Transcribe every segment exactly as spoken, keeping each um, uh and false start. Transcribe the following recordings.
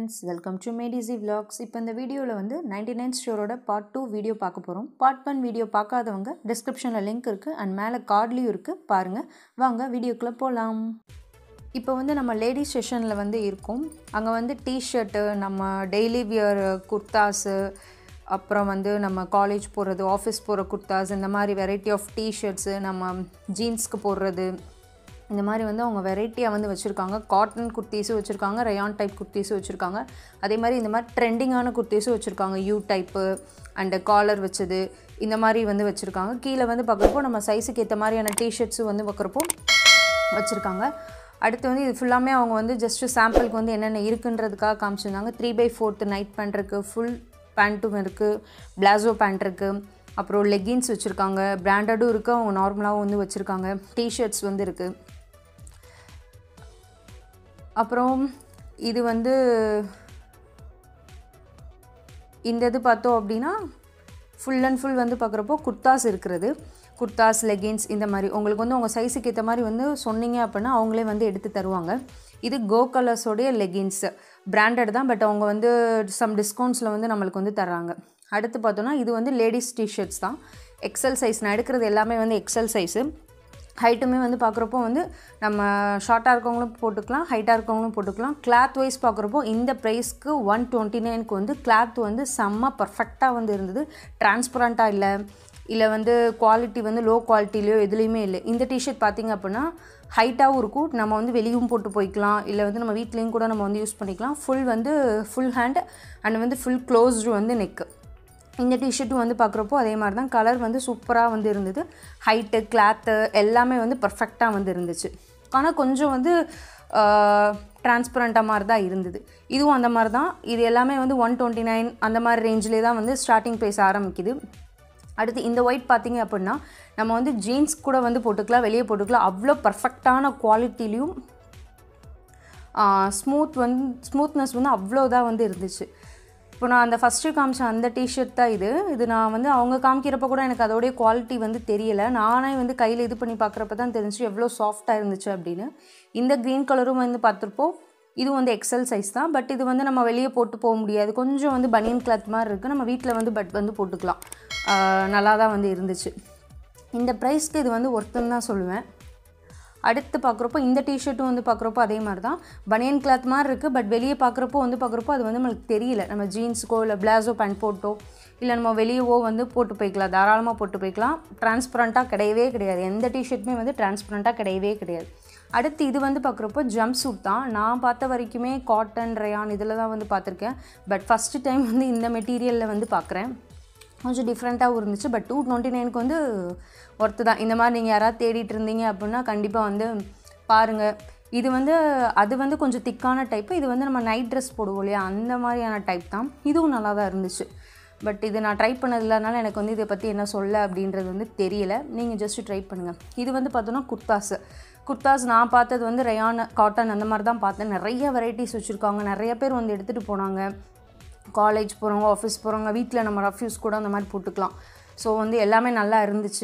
friends, welcome to madeeasyvlogs. இப்போ இந்த வீடியோவில் வந்து ninety-nine ஸ்டோரோட பார்ட் டூ வீடியோ பார்க்க போகிறோம். பார்ட் ஒன் வீடியோ பார்க்காதவங்க டிஸ்கிரிப்ஷனில் லிங்க் இருக்குது அண்ட் மேலே கார்ட்லேயும் இருக்குது, பாருங்கள். வாங்க வீடியோக்குள்ளே போகலாம். இப்போ வந்து நம்ம லேடிஸ் செஷனில் வந்து இருக்கோம். அங்கே வந்து டிஷர்ட்டு, நம்ம டெய்லி வியர் குர்தாஸு, அப்புறம் வந்து நம்ம காலேஜ் போகிறது, ஆஃபீஸ் போகிற குர்தாஸ், இந்த மாதிரி வெரைட்டி ஆஃப் டிஷர்ட்ஸு, நம்ம ஜீன்ஸ்க்கு போடுறது, இந்த மாதிரி வந்து அவங்க வெரைட்டியாக வந்து வச்சுருக்காங்க. காட்டன் குர்த்தீஸும் வச்சுருக்காங்க, ரயான் டைப் குர்த்தீஸும் வச்சுருக்காங்க. அதே மாதிரி இந்த மாதிரி ட்ரெண்டிங்கான குர்த்தீஸும் வச்சுருக்காங்க, யூ டைப்பு அண்டு காலர் வச்சது, இந்த மாதிரி வந்து வச்சுருக்காங்க. கீழே வந்து பார்க்குறப்போ நம்ம சைஸுக்கு ஏற்ற மாதிரியான டிஷர்ட்ஸும் வந்து பார்க்குறப்போ வச்சுருக்காங்க. அடுத்து வந்து இது ஃபுல்லாமே அவங்க வந்து ஜஸ்ட்டு சாம்பிளுக்கு வந்து என்னென்ன இருக்குன்றதுக்காக காமிச்சிருந்தாங்க. Three by fourth night pant இருக்குது, ஃபுல் பேண்ட்டும் இருக்குது, பிளாசோ பேண்ட் இருக்குது, அப்புறம் லெகின்ஸ் வச்சுருக்காங்க, பிராண்டடும் இருக்குது, அவங்க நார்மலாகவும் வந்து வச்சுருக்காங்க, டிஷர்ட்ஸ் வந்து இருக்குது. அப்புறம் இது வந்து இந்த இது பார்த்தோம் அப்படின்னா ஃபுல் அண்ட் ஃபுல் வந்து பார்க்குறப்போ குர்தாஸ் இருக்கிறது. குர்தாஸ், லெகின்ஸ், இந்த மாதிரி உங்களுக்கு வந்து உங்கள் சைஸுக்கு ஏற்ற மாதிரி வந்து சொன்னீங்க அப்படின்னா அவங்களே வந்து எடுத்து தருவாங்க. இது கோ கலர்ஸோடைய லெகின்ஸு, பிராண்டட் தான், பட் அவங்க வந்து சம் டிஸ்கவுண்ட்ஸில் வந்து நம்மளுக்கு வந்து தர்றாங்க. அடுத்து பார்த்தோன்னா இது வந்து லேடிஸ் டிஷர்ட்ஸ் தான், எக்ஸல் சைஸ். நான் எடுக்கிறது எல்லாமே வந்து எக்ஸல் சைஸு. ஹைட்டுமே வந்து பார்க்குறப்போ வந்து நம்ம ஷார்ட்டாக இருக்கவங்களும் போட்டுக்கலாம், ஹைட்டாக இருக்கவங்களும் போட்டுக்கலாம். கிளாத் வைஸ் பார்க்குறப்போ இந்த ப்ரைஸ்க்கு ஒன் டுவெண்ட்டி நைனுக்கு வந்து கிளாத் வந்து செம்ம பர்ஃபெக்டாக வந்து இருந்தது. டிரான்ஸ்பரண்ட்டாக இல்லை, இல்லை வந்து குவாலிட்டி வந்து லோ குவாலிட்டிலையோ எதுலேயுமே இல்லை. இந்த டிஷர்ட் பார்த்திங்க அப்படின்னா ஹைட்டாகவும் இருக்கும், நம்ம வந்து வெளியும் போட்டு போய்க்கலாம், இல்லை வந்து நம்ம வீட்லேயும் கூட நம்ம வந்து யூஸ் பண்ணிக்கலாம். ஃபுல் வந்து ஃபுல் ஹேண்ட் அண்ட் வந்து ஃபுல் க்ளோஸ்டு வந்து நெக்கு. இந்த டிஷர்ட்டும் வந்து பார்க்குறப்போ அதே மாதிரி தான், கலர் வந்து சூப்பராக வந்து இருந்தது. ஹைட்டு, கிளாத்து எல்லாமே வந்து பர்ஃபெக்டாக வந்து இருந்துச்சு. ஆனால் கொஞ்சம் வந்து டிரான்ஸ்பரண்ட்டாக மாதிரி தான் இருந்தது. இதுவும் அந்த மாதிரி தான். இது எல்லாமே வந்து ஒன் டுவெண்ட்டி நைன் அந்த மாதிரி ரேஞ்சிலே தான் வந்து ஸ்டார்டிங் ப்ரைஸ் ஆரம்பிக்குது. அடுத்து இந்த ஒயிட் பார்த்திங்க அப்படின்னா நம்ம வந்து ஜீன்ஸ் கூட வந்து போட்டுக்கலாம், வெளியே போட்டுக்கலாம். அவ்வளோ பர்ஃபெக்டான குவாலிட்டிலையும் ஸ்மூத் வந்து ஸ்மூத்னஸ் வந்து அவ்வளோதான் வந்து இருந்துச்சு. இப்போ நான் அந்த ஃபஸ்ட்டு காமிச்ச அந்த டிஷர்ட் தான் இது. இது நான் வந்து அவங்க காமிக்கிறப்ப கூட எனக்கு அதோடைய குவாலிட்டி வந்து தெரியலை. நானே வந்து கையில் இது பண்ணி பார்க்குறப்ப தான் தெரிஞ்சு எவ்வளோ சாஃப்டாக இருந்துச்சு அப்படின்னு. இந்த க்ரீன் கலரும் வந்து பார்த்துருப்போ இதுவும் வந்து எக்ஸல் சைஸ் தான், பட் இது வந்து நம்ம வெளியே போட்டு போக முடியாது. கொஞ்சம் வந்து பனியன் கிளாத் மாதிரி இருக்குது, நம்ம வீட்டில் வந்து பட் வந்து போட்டுக்கலாம். நல்லா தான் வந்து இருந்துச்சு. இந்த ப்ரைஸ்க்கு இது வந்து ஒர்த்துன்னு தான் சொல்லுவேன். அடுத்து பார்க்குறப்போ இந்த டிஷர்ட்டும் வந்து பார்க்குறப்போ அதே மாதிரி தான், பனியன் கிளாத் மாதிரி இருக்குது, பட் வெளியே பார்க்குறப்போ வந்து பார்க்குறப்போ அது வந்து நம்மளுக்கு தெரியல. நம்ம ஜீன்ஸுக்கோ இல்லை பிளாசோ பேண்ட் போட்டோ இல்லை நம்ம வெளியவோ வந்து போட்டு போய்க்கலாம், தாராளமாக போட்டு போய்க்கலாம். டிரான்ஸ்பரண்ட்டாக கிடையவே கிடையாது, எந்த டிஷர்ட்டுமே வந்து டிரான்ஸ்பரண்ட்டாக கிடையவே கிடையாது. அடுத்து இது வந்து பார்க்குறப்போ ஜம்ப் சூட் தான். நான் பார்த்த வரைக்குமே காட்டன், ரயான் இதில் தான் வந்து பார்த்துருக்கேன், பட் ஃபஸ்ட்டு டைம் வந்து இந்த மெட்டீரியலில் வந்து பார்க்குறேன். கொஞ்சம் டிஃப்ரெண்ட்டாகவும் இருந்துச்சு, பட் டூ டுவெண்ட்டி நைனுக்கு வந்து ஒர்த்து தான். இந்த மாதிரி நீங்கள் யாராவது தேடிட்டு இருந்தீங்க அப்படின்னா கண்டிப்பாக வந்து பாருங்கள். இது வந்து அது வந்து கொஞ்சம் திக்கான டைப்பு, இது வந்து நம்ம நைட் ட்ரெஸ் போடுவோம் இல்லையா, அந்த மாதிரியான டைப் தான். இதுவும் நல்லா தான் இருந்துச்சு, பட் இது நான் ட்ரை பண்ணதில்லனால எனக்கு வந்து இதை பற்றி என்ன சொல்ல அப்படின்றது வந்து தெரியலை. நீங்கள் ஜஸ்ட்டு ட்ரை பண்ணுங்கள். இது வந்து பார்த்தோன்னா குர்தாஸு. குர்தாஸ் நான் பார்த்தது வந்து ரயான், காட்டன் அந்த மாதிரி தான் பார்த்தேன். நிறைய வெரைட்டிஸ் வச்சுருக்காங்க, நிறைய பேர் வந்து எடுத்துகிட்டு போனாங்க. காலேஜ் போகிறவங்க, ஆஃபீஸ் போகிறவங்க, வீட்டில் நம்ம ரஃப் யூஸ் கூட அந்த மாதிரி போட்டுக்கலாம். ஸோ வந்து எல்லாமே நல்லா இருந்துச்சு,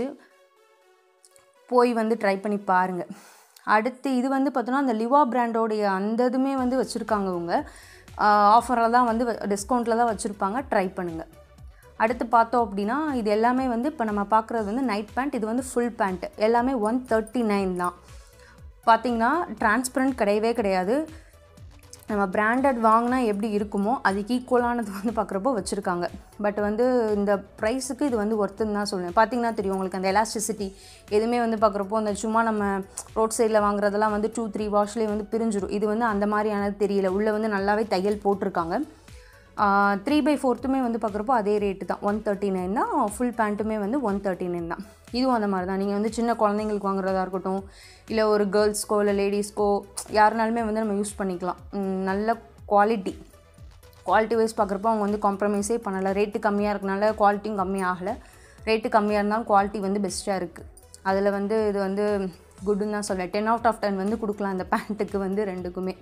போய் வந்து ட்ரை பண்ணி பாருங்கள். அடுத்து இது வந்து பார்த்தோன்னா அந்த லிவா பிராண்டோடைய அந்த இதுவுமே வந்து வச்சுருக்காங்க. அவங்க ஆஃபரில் தான் வந்து டிஸ்கவுண்ட்டில் தான் வச்சுருப்பாங்க, ட்ரை பண்ணுங்கள். அடுத்து பார்த்தோம் அப்படின்னா இது எல்லாமே வந்து இப்போ நம்ம பார்க்குறது வந்து நைட் பேண்ட். இது வந்து ஃபுல் பேண்ட்டு, எல்லாமே ஒன் தேர்ட்டி நைன் தான். பார்த்திங்கன்னா டிரான்ஸ்பரண்ட் கிடையவே கிடையாது. நம்ம பிராண்டட் வாங்கினா எப்படி இருக்குமோ அதுக்கு ஈக்குவலானது வந்து பார்க்குறப்போ வச்சுருக்காங்க. பட் வந்து இந்த ப்ரைஸுக்கு இது வந்து ஒர்த்துன்னு தான் சொல்லுவேன். பார்த்திங்கன்னா தெரியும் உங்களுக்கு அந்த எலாஸ்டிசிட்டி எதுவுமே வந்து பார்க்குறப்போ அந்த சும்மா நம்ம ரோட் சைடில் வாங்குறதெல்லாம் வந்து டூ த்ரீ வாஷ்லேயே வந்து பிரிஞ்சிடும். இது வந்து அந்த மாதிரியானது தெரியல, உள்ளே வந்து நல்லாவே தையல் போட்டிருக்காங்க. த்ரீ பை ஃபோர்த்துமே வந்து பார்க்குறப்போ அதே ரேட்டு தான், ஒன் தேர்ட்டி நைன் தான். ஃபுல் பேண்ட்டுமே வந்து ஒன் தேர்ட்டி நைன் தான். இதுவும் அந்த மாதிரி தான். நீங்கள் வந்து சின்ன குழந்தைங்களுக்கு வாங்குறதா இருக்கட்டும், இல்லை ஒரு கேர்ள்ஸ்க்கோ இல்லை லேடிஸ்க்கோ யாருனாலுமே வந்து நம்ம யூஸ் பண்ணிக்கலாம். நல்ல குவாலிட்டி குவாலிட்டி வைஸ் பார்க்குறப்போ அவங்க வந்து காம்ப்ரமைஸே பண்ணலை. ரேட்டு கம்மியாக இருக்கனால குவாலிட்டியும் கம்மியாகலை, ரேட்டு கம்மியாக இருந்தாலும் குவாலிட்டி வந்து பெஸ்ட்டாக இருக்குது. அதில் வந்து இது வந்து குட்டுன்னு தான் சொல்லுவேன். டென் அவுட் ஆஃப் டென் வந்து கொடுக்கலாம் இந்த பேண்ட்டுக்கு வந்து ரெண்டுக்குமே.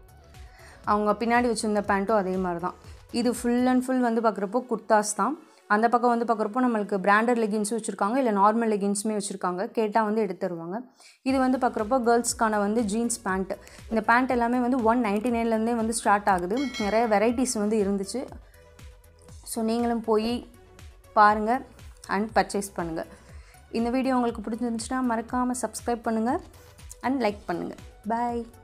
அவங்க பின்னாடி வச்சுருந்த பேண்ட்டும் அதே மாதிரி தான். இது ஃபுல் அண்ட் ஃபுல் வந்து பார்க்குறப்போ குர்தாஸ் தான். அந்த பக்கம் வந்து பார்க்குறப்போ நம்மளுக்கு பிராண்டட் லெகின்ஸும் வச்சுருக்காங்க, இல்லை நார்மல் லெகின்ஸுமே வச்சுருக்காங்க. கேட்டால் வந்து எடுத்து தருவாங்க. இது வந்து பார்க்குறப்போ கேர்ள்ஸ்க்கான வந்து ஜீன்ஸ் பேண்ட். இந்த பேண்ட் எல்லாமே வந்து ஒன் நைன்ட்டி நைன்லேருந்தே வந்து ஸ்டார்ட் ஆகுது. நிறைய வெரைட்டிஸ் வந்து இருந்துச்சு. ஸோ நீங்களும் போய் பாருங்கள் அண்ட் பர்ச்சேஸ் பண்ணுங்கள். இந்த வீடியோ உங்களுக்கு பிடிச்சிருந்துச்சுன்னா மறக்காமல் சப்ஸ்கிரைப் பண்ணுங்கள் அண்ட் லைக் பண்ணுங்கள். பாய்.